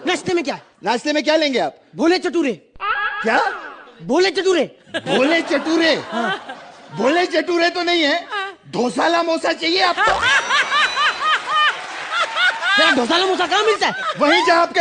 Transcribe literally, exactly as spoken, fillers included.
नाश्ते में क्या है? नाश्ते में क्या लेंगे आप? भोले चटूरे। क्या? भोले चटूरे। भोले चटूरे? भोले चटूरे तो नहीं है, ढोसाला मोसा चाहिए आपको? ढोसाला मोसा कहाँ मिलता है? वहीं जहाँ आपके